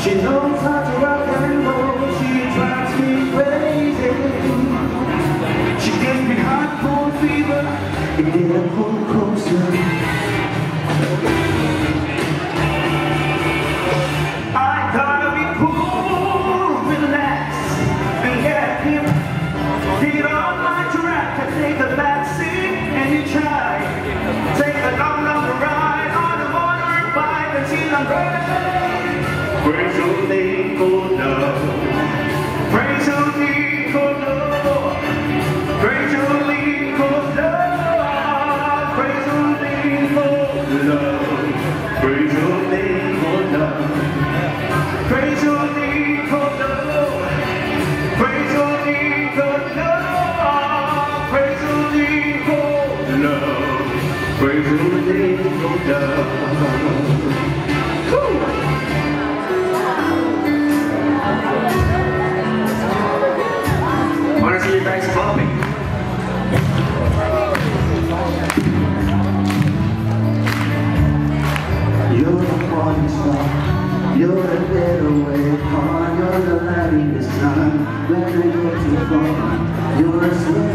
She knows how to rock and roll, she drives me crazy. She gives me hot cold fever, and get a cold closer. I gotta be cool, relax, and get him. Get on my track and take the back seat, and you try. Take a long ride on a motorbike until I'm ready. Praise your name, oh no. Praise your name, oh no. Praise your name, oh no. Praise your name, oh no. Praise your name, oh no. Praise your name, oh no. Praise your name, oh no. Praise your name, oh no. Praise your name, oh no. You're the morning star, you're the getaway car, you're the light in the sun. When I go too far, you're a